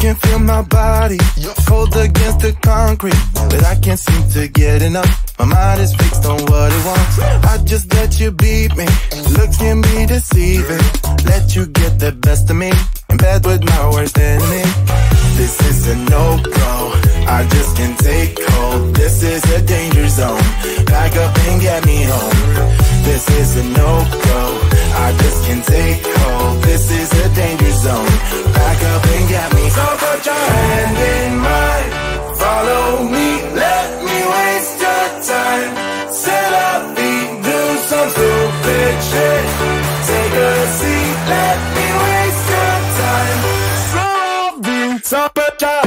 can feel my body cold against the concrete, but I can't seem to get enough. My mind is fixed on what it wants. I just let you beat me. Looks can be deceiving. Let you get the best of me. In bed with my worst enemy. This is a no-go. I just can't take hold. This is a danger zone. Back up and get me home. This is a no-go. I just can't take hold. This is a danger zone. Back up and get me. So put your hand in mine. Follow me. Let me waste your time. Set up feet. Do some stupid shit. Take a seat. Let me waste your time. So put your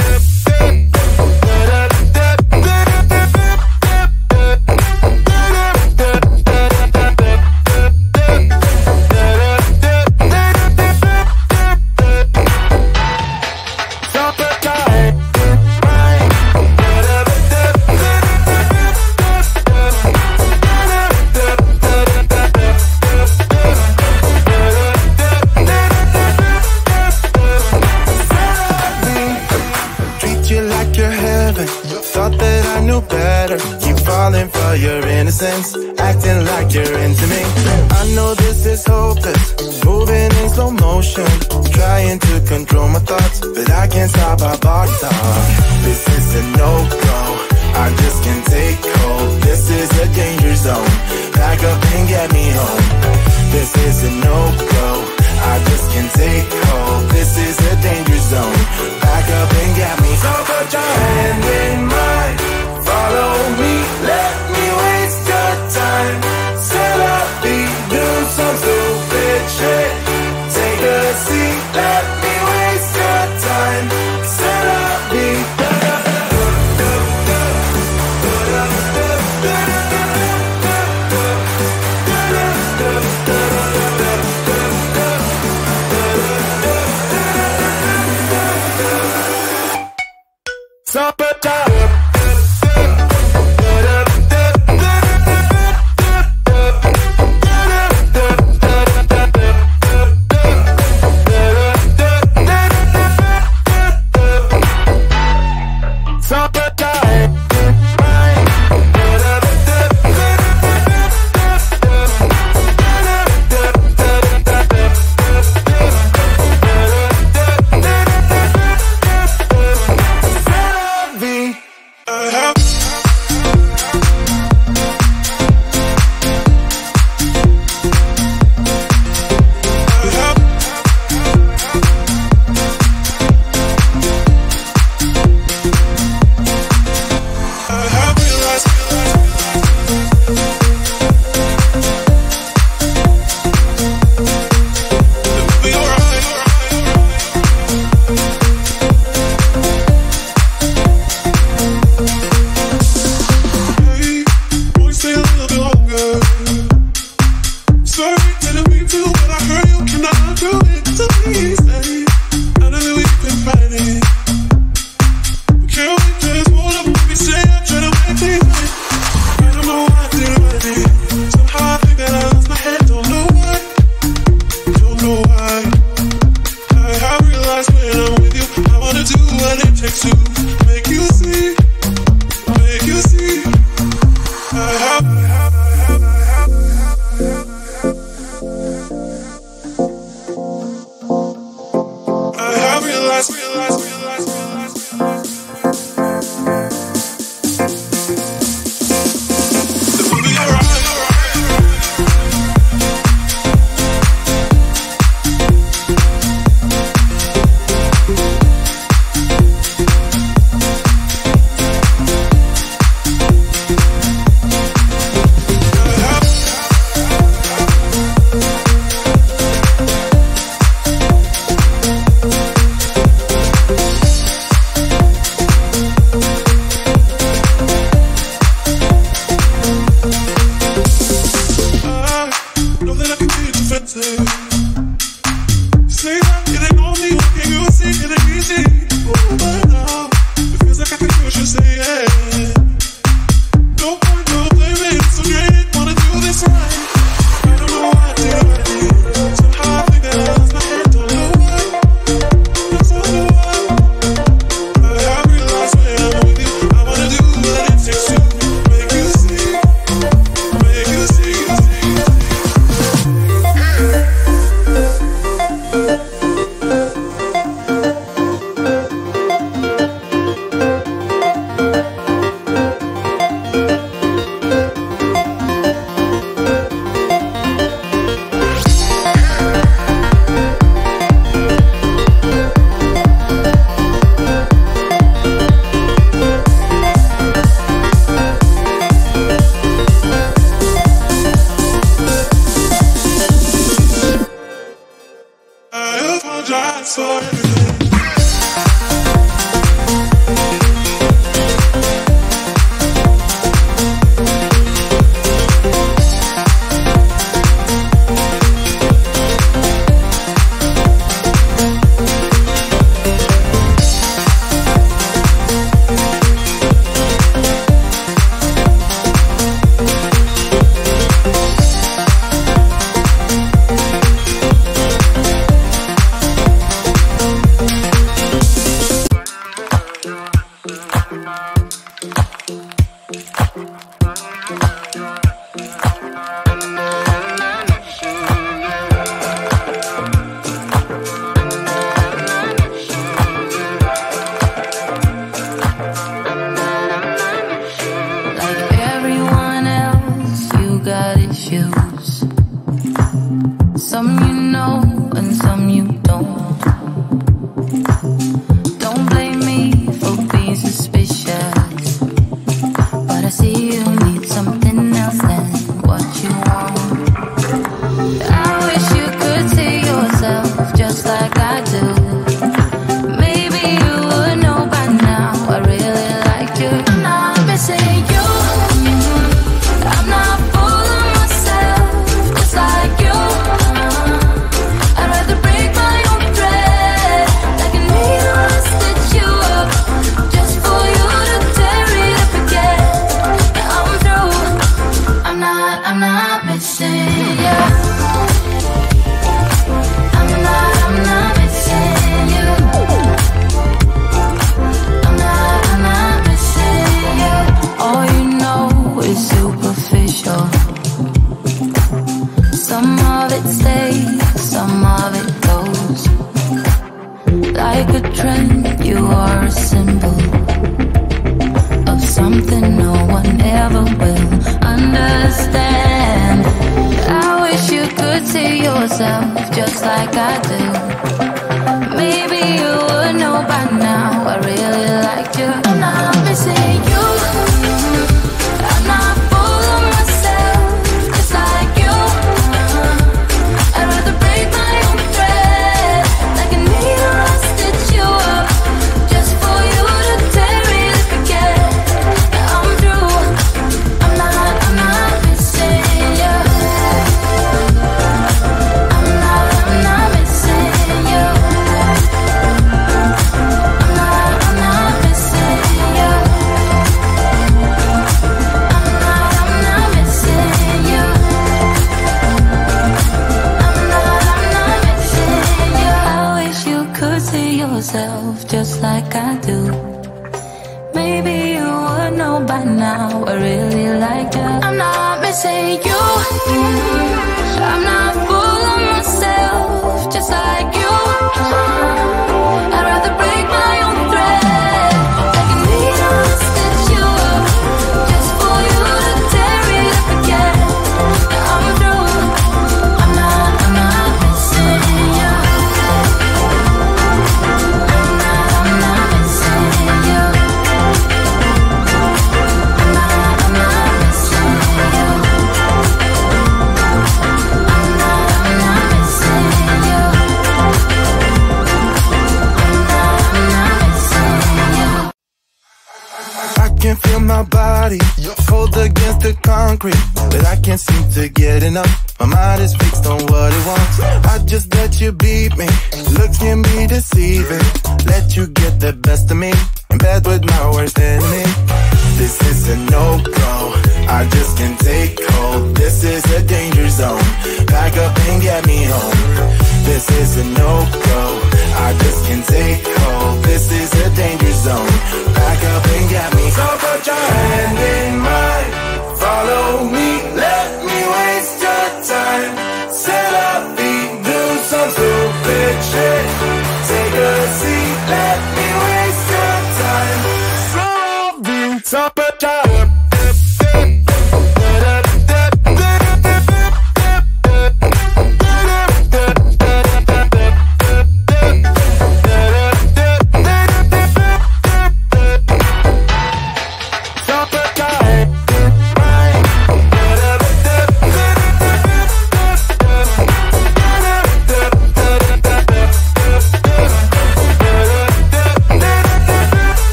acting like you're into me. I know this is hopeless, moving in slow motion, trying to control my thoughts, but I can't stop our body talk. This is a no-go, I just can't take hold. This is a danger zone, back up and get me home. This is a no-go, I just can't take hold. This is a danger zone, back up and get me. So put your hand in mine, follow me, let me waste your time. Set up beat, do some stupid shit. Take a seat, let me waste your time. Set up beat. Supper time. The movie alright.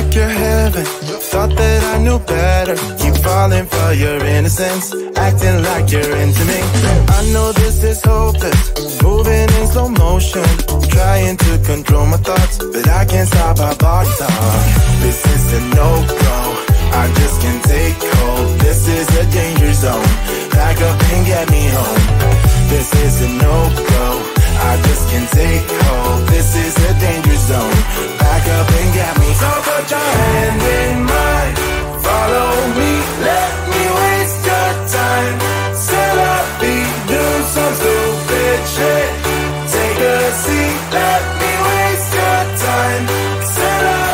like you're heaven. Thought that I knew better. Keep falling for your innocence, acting like you're into me. I know this is hopeless, moving in slow motion, trying to control my thoughts, but I can't stop our body talk. This is a no-go, I just can't take hold. This is a danger zone, back up and get me home. This is a no-go, I just can't take hold. This is a danger zone, back up and get me. So put your hand in mine, follow me, let me waste your time. Set up, do some stupid shit. Take a seat, let me waste your time. Set up,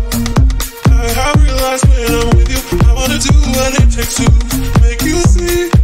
when I'm with you, I wanna do what it takes to make you see.